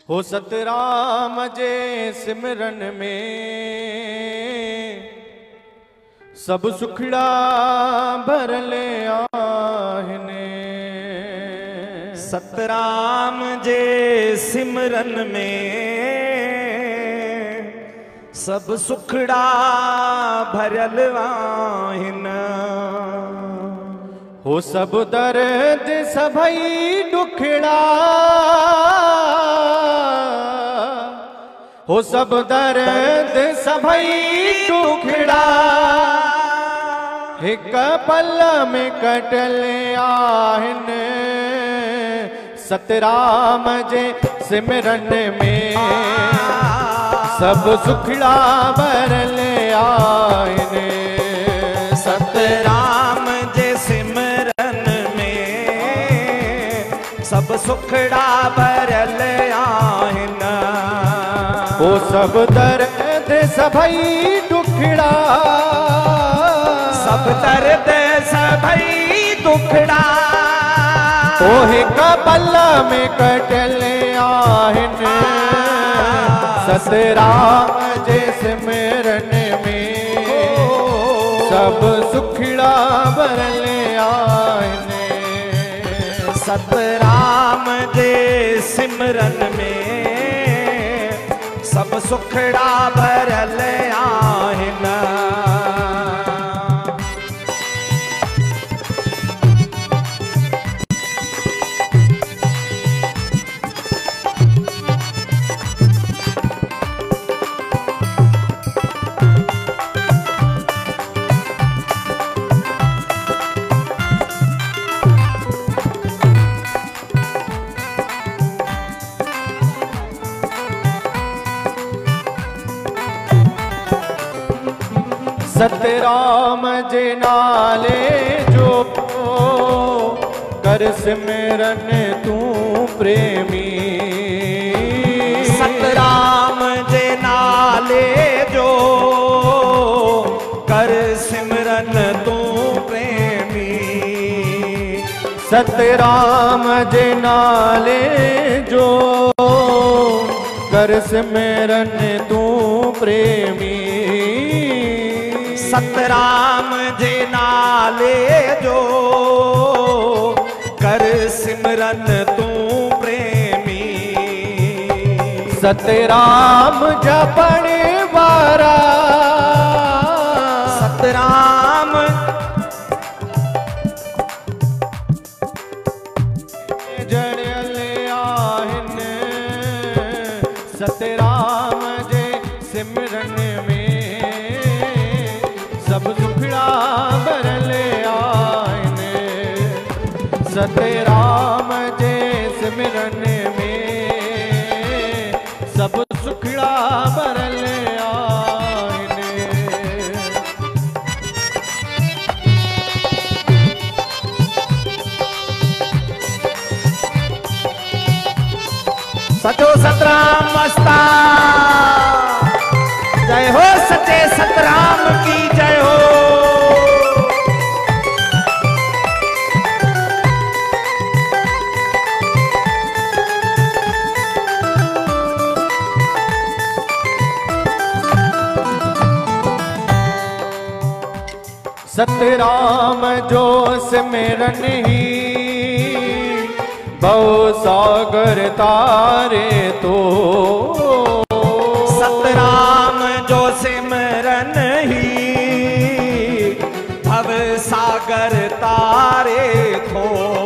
हो सतराम जे सिमरन में सब सुखड़ा भरले आहिने। सतराम जे सिमरन में सब सुखड़ा भरल आहिन। हो सब दर्द सभई दुखड़ा, हो सब दर्द सभई दुखड़ा हिक पल में कटले आहिन। सतराम जे सिमरन में सब सुखड़ा भरले आहिन। सतराम जे सिमरन में सब सुखड़ा भरल आहिन। वो सब दर्द सभई दुखड़ा, सब दर्द सभई दुखड़ा ओ हिक पल में कटले आहिन। सतराम जे सिमरन में सब सुखड़ा भरले आहिन। सतराम जे सिमरन में सब सुखड़ा भरल आहिन। सतराम जे नाले जो कर सिमरन तू प्रेमी। सतराम जे नाले जो कर सिमरन तू प्रेमी। सतराम जे नाले जो कर सिमरन तू प्रेमी। सतराम जे नाले जो कर सिमरन तू प्रेमी। सतराम जपण वारा, सतराम जड़ियल आहिन। सतराम जे सिमरन में सब सुखड़ा भरले आहिन। सतराम जे सिमरन में सब सुखड़ा भरले आहिन। सचो सतराम मस्ता जय हो। सचे सतराम की जय हो। सतराम जो सिमरन ही भव सागर तारे तो। सतराम जो सिमरन ही भव सागर तारे थो।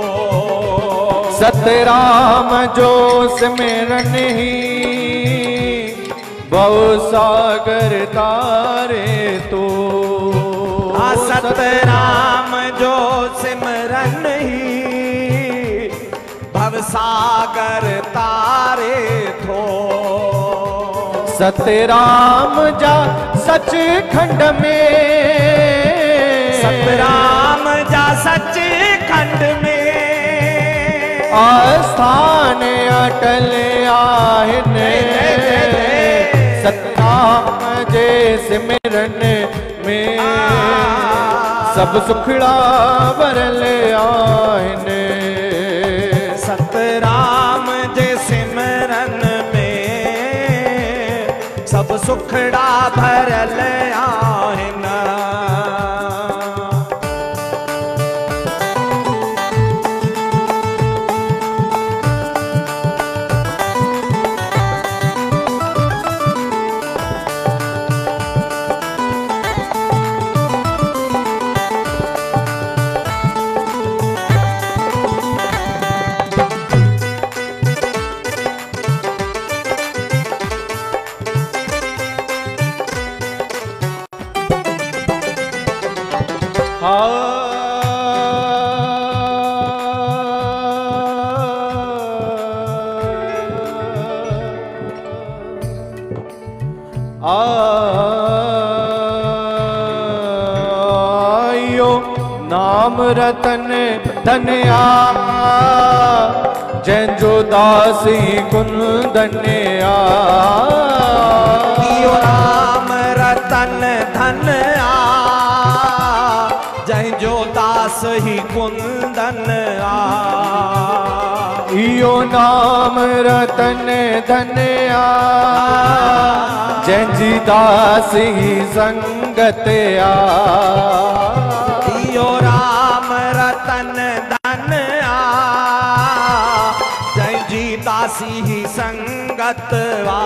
सतराम जो सिमरन ही भव सागर तारे तो। सतराम जो सिमरन ही भव सागर तारे थो। सतराम जा सच खंड में, सतराम जा सच खंड में आस्थान अटल आहिन। सतराम जे सिमरन में सब सुखड़ा भरले आहिन। सतराम जे सिमरन सुखड़ा भरल आहिन। आयो नाम रतन धन्या जंजो दासी कुंदन्या। यो नाम रतन धन्या जंजो दास ही कुंदन आ। यो नाम रतन धन्या जंजी दास ही संगत आ। यो राम रतन धन्या जंजी दासी ही संगत आ।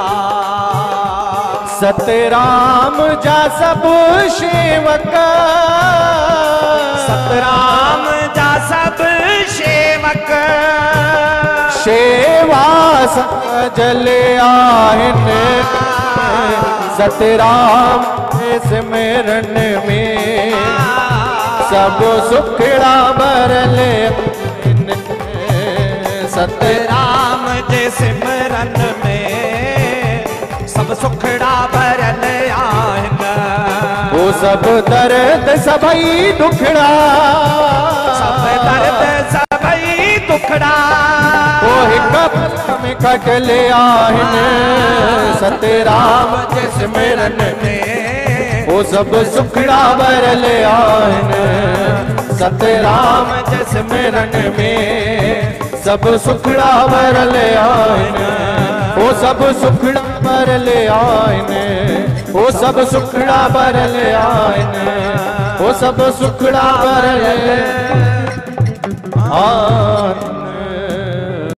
सतराम जा सब सेवक, सतराम जा सब सेवक सेवा सजल आहिन। सतराम के सिमरन में सब सुखड़ा भरल आहिन। सतराम के सिमरन में सब सुखड़ा भरल आहिन। वो सब दर्द सबई दुखड़ा, सब दर्द सबई दुखड़ा वो हिक में कटल आहिन। सतराम के सिमरन में वो सब सुखड़ा भरल आहिन। सतराम के सिमरन में सब सुखड़ा भरल आहिन। वो सब सुखड़ा भरल आहिन। वो सब सुखड़ा भरल आहिन। वो सब सुखड़ा भरल आहिन।